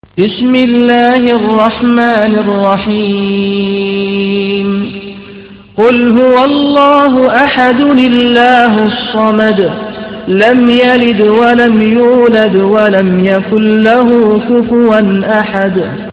بسم الله الرحمن الرحيم قل هو الله أحد الله الصمد لم يلد ولم يولد ولم يكن له كفوا أحد